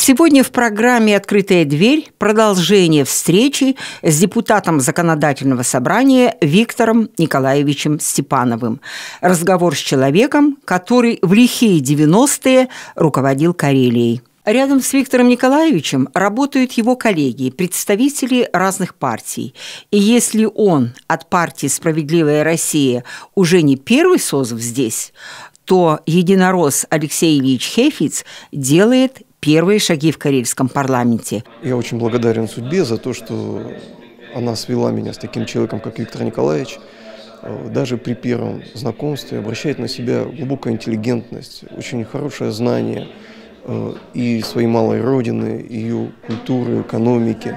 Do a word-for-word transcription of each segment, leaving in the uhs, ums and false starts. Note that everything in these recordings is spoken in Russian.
Сегодня в программе «Открытая дверь» продолжение встречи с депутатом Законодательного собрания Виктором Николаевичем Степановым. Разговор с человеком, который в лихие девяностые руководил Карелией. Рядом с Виктором Николаевичем работают его коллеги, представители разных партий. И если он от партии «Справедливая Россия» уже не первый созыв здесь, то единорос Алексей Ильич Хейфиц делает первые шаги в карельском парламенте. Я очень благодарен судьбе за то, что она свела меня с таким человеком, как Виктор Николаевич. Даже при первом знакомстве обращает на себя глубокая интеллигентность, очень хорошее знание и своей малой родины, ее культуры, экономики.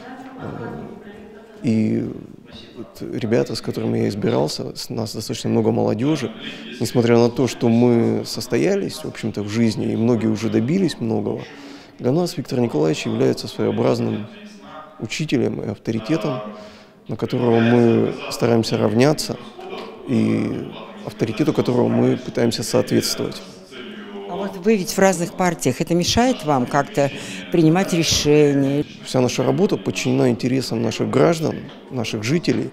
И ребята, с которыми я избирался, у нас достаточно много молодежи, несмотря на то, что мы состоялись, в общем-то, в жизни, и многие уже добились многого, для нас Виктор Николаевич является своеобразным учителем и авторитетом, на которого мы стараемся равняться, и авторитету которого мы пытаемся соответствовать. А вот вы ведь в разных партиях. Это мешает вам как-то принимать решения? Вся наша работа подчинена интересам наших граждан, наших жителей.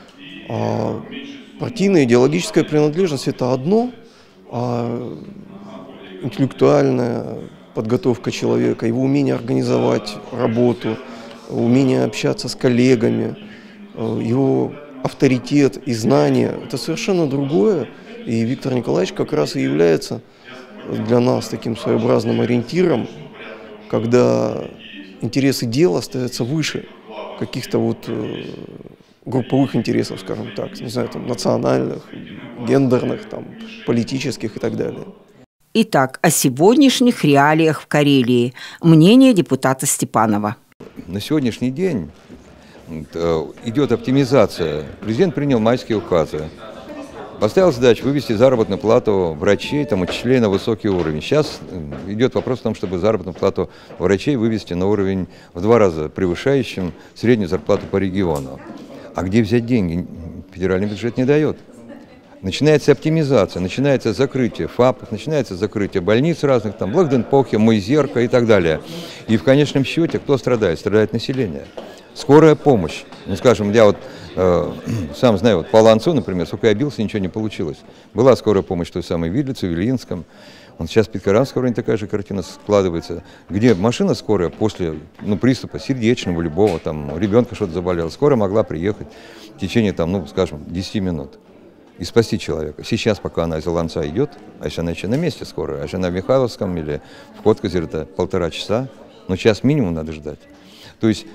А партийная идеологическая принадлежность – это одно, а интеллектуальная подготовка человека, его умение организовать работу, умение общаться с коллегами, его авторитет и знания – это совершенно другое. И Виктор Николаевич как раз и является для нас таким своеобразным ориентиром, когда интересы дела ставятся выше каких-то вот э, групповых интересов, скажем так, не знаю, там, национальных, гендерных, там, политических и так далее. Итак, о сегодняшних реалиях в Карелии. Мнение депутата Степанова. На сегодняшний день идет оптимизация. Президент принял майские указы. Поставил задачу вывести заработную плату врачей, там, отчисления на высокий уровень. Сейчас идет вопрос о том, чтобы заработную плату врачей вывести на уровень в два раза превышающим среднюю зарплату по региону. А где взять деньги? Федеральный бюджет не дает. Начинается оптимизация, начинается закрытие ФАПов, начинается закрытие больниц разных, там, Благденпохе, Мойзерка и так далее. И в конечном счете кто страдает? Страдает население. Скорая помощь. Ну, скажем, я вот э, сам знаю, вот по Ланцу, например, сколько я бился, ничего не получилось. Была скорая помощь той самой Видлице, в Ильинском. Вот сейчас в Питкаранском районе такая же картина складывается, где машина скорая после ну, приступа сердечного, любого, там, ребенка что-то заболело, скорая могла приехать в течение, там, ну, скажем, десяти минут и спасти человека. Сейчас, пока она из Ланца идет, а если она еще на месте скорая, а если она в Михайловском или в Коткозере, это полтора часа, но час минимум надо ждать. То есть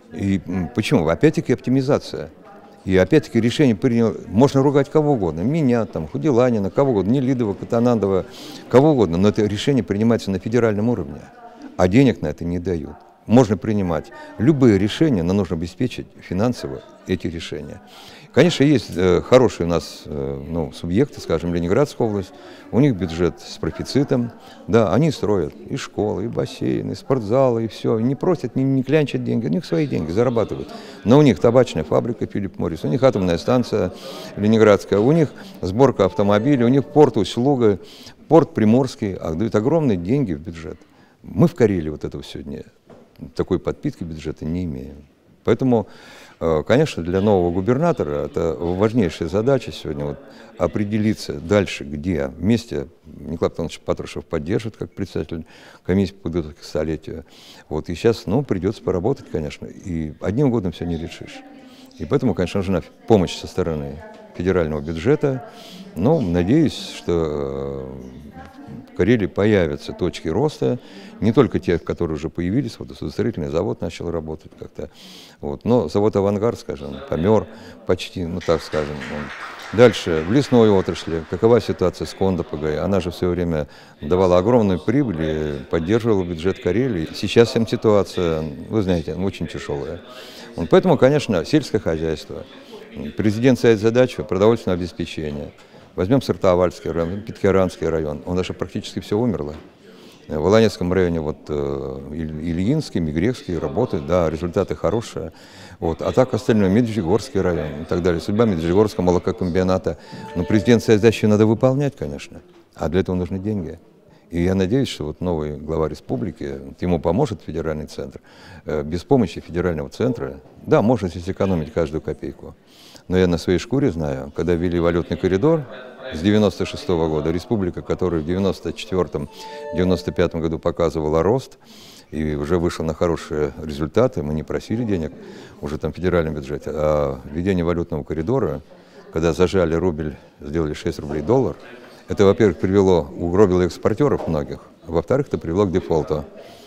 И почему? Опять-таки оптимизация. И опять-таки решение приняло, можно ругать кого угодно, меня, там, Худеланина, кого угодно, Нелидова, Катанандова, кого угодно, но это решение принимается на федеральном уровне, а денег на это не дают. Можно принимать любые решения, но нужно обеспечить финансово эти решения. Конечно, есть э, хорошие у нас э, ну, субъекты, скажем, Ленинградская область, у них бюджет с профицитом, да, они строят и школы, и бассейны, и спортзалы, и все, и не просят, не, не клянчат деньги, у них свои деньги, зарабатывают. Но у них табачная фабрика Филипп Моррис, у них атомная станция Ленинградская, у них сборка автомобилей, у них порт Усть-Луга, порт Приморский, отдают огромные деньги в бюджет. Мы в Карелии вот этого сегодня, такой подпитки бюджета не имеем. Поэтому, конечно, для нового губернатора это важнейшая задача сегодня вот, определиться дальше, где вместе Николай Платонович Патрушев поддержит как председатель комиссии по подготовке к столетию. Вот, и сейчас ну, придется поработать, конечно, и одним годом все не решишь. И поэтому, конечно, нужна помощь со стороны федерального бюджета. Но надеюсь, что в Карелии появятся точки роста, не только те, которые уже появились, вот судостроительный завод начал работать как-то, вот, но завод «Авангард», скажем, помер почти, ну так скажем. Дальше, в лесной отрасли, какова ситуация с Кондо ПГ? Она же все время давала огромную прибыль и поддерживала бюджет Карелии. Сейчас всем ситуация, вы знаете, очень тяжелая. Вот, поэтому, конечно, сельское хозяйство. Президент ставит задачу продовольственного обеспечения. Возьмем Сартовальский район, Питкяранский район, он даже практически все умерло. В Аланецком районе вот, Ильинский, Мигревский работают, да, результаты хорошие. Вот. А так остальное, Медвежьегорский район и так далее. Судьба Медвежьегорского молококомбината. Но президент ставит задачу надо выполнять, конечно. А для этого нужны деньги. И я надеюсь, что вот новый глава республики, ему поможет федеральный центр. Без помощи федерального центра, да, можно здесь экономить каждую копейку. Но я на своей шкуре знаю, когда ввели валютный коридор с девяносто шестого года, республика, которая в девяносто четвёртом — девяносто пятом году показывала рост, и уже вышла на хорошие результаты, мы не просили денег уже там в федеральном бюджете, а введение валютного коридора, когда зажали рубль, сделали шесть рублей доллар, это, во-первых, привело, угробило экспортеров многих, а во-вторых, это привело к дефолту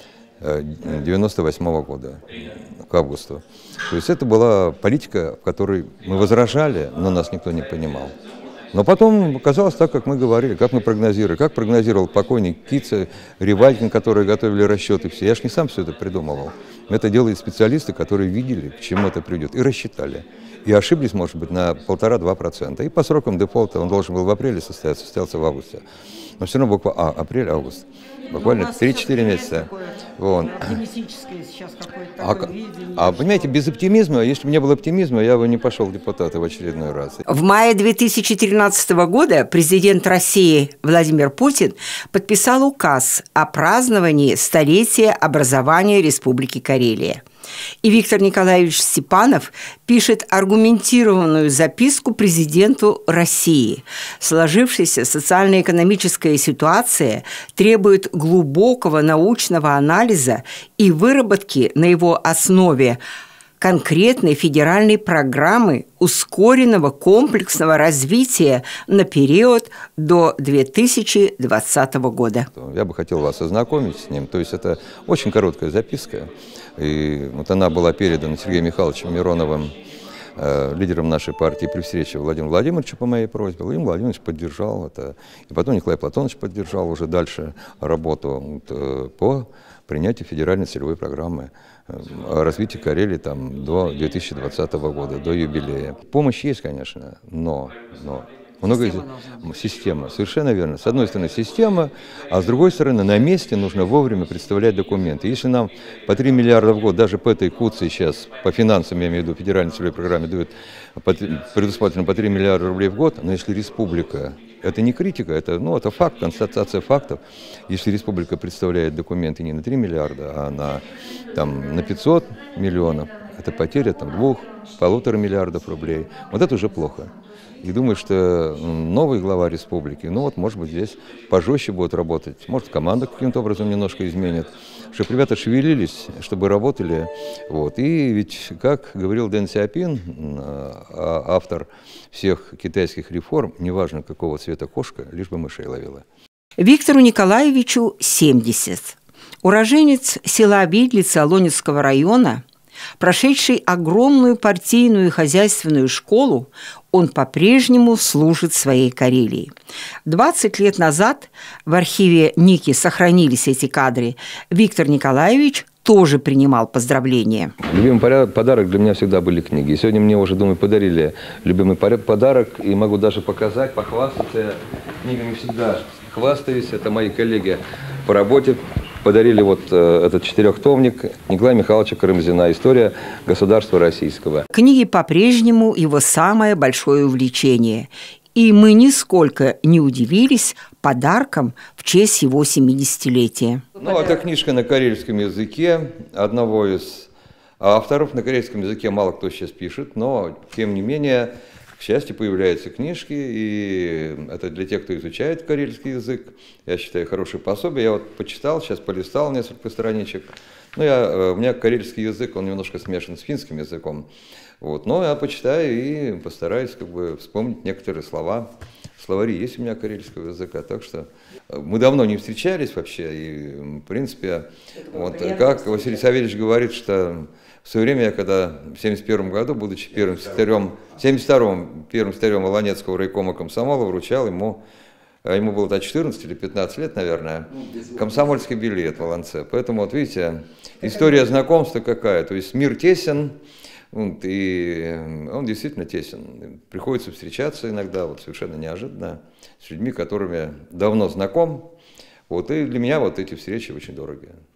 девяносто восьмого года, к августу. То есть это была политика, в которой мы возражали, но нас никто не понимал. Но потом оказалось так, как мы говорили, как мы прогнозировали, как прогнозировал покойник Кица, Ревалькин, которые готовили расчеты все. Я ж не сам все это придумывал. Это делают специалисты, которые видели, к чему это придет, и рассчитали. И ошиблись, может быть, на полтора-два процента. И по срокам дефолта он должен был в апреле состояться, состоялся в августе. Но все равно буквально, а, апрель-август. Буквально три-четыре месяца. Вот. Оптимистическое сейчас какое-то А, такое видение. а понимаете, без оптимизма, если бы не было оптимизма, я бы не пошел в депутаты в очередной раз. В мае две тысячи тринадцатого года президент России Владимир Путин подписал указ о праздновании столетия образования Республики Карелия. И Виктор Николаевич Степанов пишет аргументированную записку президенту России. Сложившаяся социально-экономическая ситуация требует глубокого научного анализа и выработки на его основе конкретной федеральной программы ускоренного комплексного развития на период до две тысячи двадцатого года. Я бы хотел вас ознакомить с ним. То есть это очень короткая записка. И вот она была передана Сергеем Михайловичем Мироновым, э, лидером нашей партии, при встрече Владимира Владимировича по моей просьбе. Владимир Владимирович поддержал это. И потом Николай Платонович поддержал уже дальше работу вот, э, по принятию федеральной целевой программы о развитии Карелии там, до две тысячи двадцатого года, до юбилея. Помощь есть, конечно, но... но много система, система, совершенно верно. С одной стороны система, а с другой стороны на месте нужно вовремя представлять документы. Если нам по три миллиарда в год, даже по этой КУЦИ сейчас, по финансам, я имею в виду, федеральной целевой программе дают предусмотрено по три миллиарда рублей в год, но если республика, это не критика, это, ну, это факт, констатация фактов, если республика представляет документы не на три миллиарда, а на, там, на пятьсот миллионов, это потеря там, двух, полутора миллиардов рублей, вот это уже плохо. И думаю, что новый глава республики, ну вот, может быть, здесь пожестче будет работать. Может, команда каким-то образом немножко изменит. Чтобы ребята шевелились, чтобы работали. Вот. И ведь, как говорил Дэн Сяопин, автор всех китайских реформ, неважно, какого цвета кошка, лишь бы мышей ловила. Виктору Николаевичу семьдесят. Уроженец села Видлица Лонецкого района, прошедший огромную партийную и хозяйственную школу, он по-прежнему служит своей Карелии. двадцать лет назад в архиве Ники сохранились эти кадры. Виктор Николаевич тоже принимал поздравления. Любимый подарок для меня всегда были книги. И сегодня мне уже, думаю, подарили любимый подарок. И могу даже показать, похвастаться. Я книгами всегда хвастаюсь. Это мои коллеги по работе. Подарили вот э, этот четырехтомник Николая Михайловича Карамзина «История государства российского». Книги по-прежнему его самое большое увлечение. И мы нисколько не удивились подарком в честь его семидесятилетия. Ну, это книжка на карельском языке одного из авторов. На карельском языке мало кто сейчас пишет, но, тем не менее, к счастью, появляются книжки, и это для тех, кто изучает карельский язык. Я считаю, хорошее пособие. Я вот почитал, сейчас полистал несколько страничек. Ну, я, у меня карельский язык, он немножко смешан с финским языком. Вот. Но я почитаю и постараюсь как бы вспомнить некоторые слова. Словари есть у меня карельского языка, так что мы давно не встречались вообще. И, в принципе, вот, как Василий Савельевич говорит, что в свое время, я когда в семьдесят первом году, будучи первым секретарем, в семьдесят втором первым секретарем Волонецкого райкома комсомола, вручал ему, ему было до четырнадцати или пятнадцати лет, наверное, комсомольский билет в Волонце. Поэтому, вот видите, история знакомства какая. То есть мир тесен, и он действительно тесен. Приходится встречаться иногда, вот совершенно неожиданно, с людьми, которыми давно знаком. Вот, и для меня вот эти встречи очень дорогие.